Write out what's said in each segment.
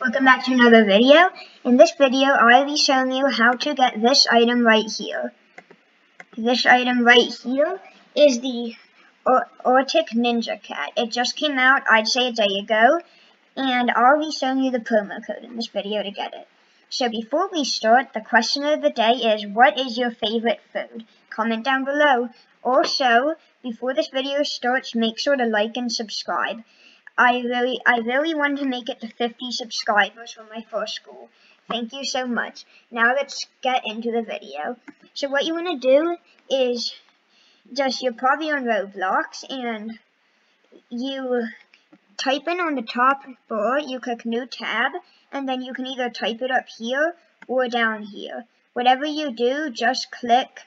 Welcome back to another video. In this video, I'll be showing you how to get this item right here. This item right here is the Autic Ninja Cat. It just came out, I'd say a day ago, and I'll be showing you the promo code in this video to get it. So before we start, the question of the day is, what is your favorite food? Comment down below. Also, before this video starts, make sure to like and subscribe. I really wanted to make it to 50 subscribers for my first goal. Thank you so much. Now let's get into the video. So what you want to do is you're probably on Roblox, and you type in on the top bar, you click new tab, and then you can either type it up here or down here. Whatever you do, just click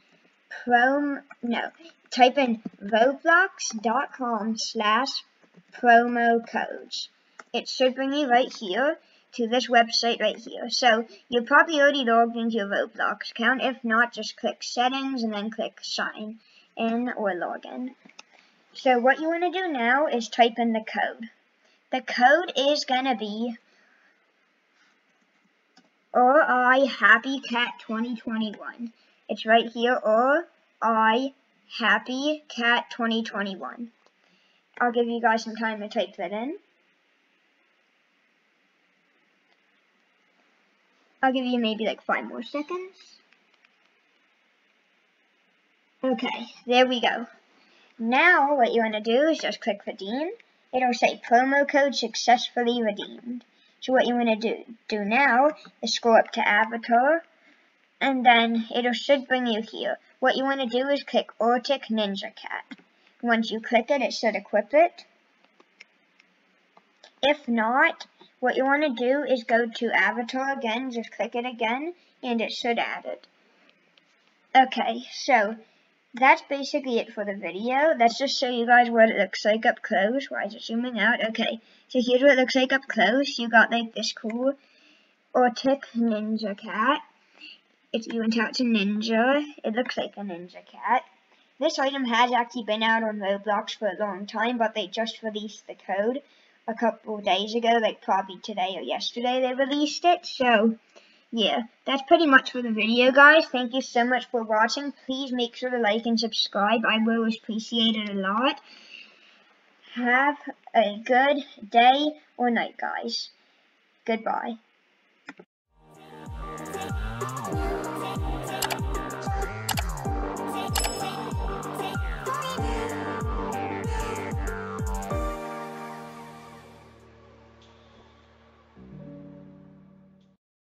type in roblox.com/promo codes. It should bring you right here to this website right here. So you're probably already logged into your Roblox account. If not, just click settings and then click sign in or login. So what you want to do now is type in the code. The code is gonna be RIHappyCat2021. It's right here, RIHappyCat2021. I'll give you guys some time to type that in. I'll give you maybe like 5 more seconds. Okay, there we go. Now what you want to do is just click redeem. It'll say promo code successfully redeemed. So what you want to do now is scroll up to avatar, and then it should bring you here. What you want to do is click Autic Ninja Cat. Once you click it, it should equip it. If not, what you want to do is go to avatar again, just click it again, and it should add it. Okay, so that's basically it for the video. Let's just show you guys what it looks like up close. Why is it zooming out? Okay, so here's what it looks like up close. You got like this cool Autic Ninja Cat. You went out to Ninja. It looks like a Ninja Cat. This item has actually been out on Roblox for a long time, but they just released the code a couple days ago, like probably today or yesterday they released it. So yeah, that's pretty much for the video, guys. Thank you so much for watching. Please make sure to like and subscribe. I will appreciate it a lot. Have a good day or night, guys. Goodbye.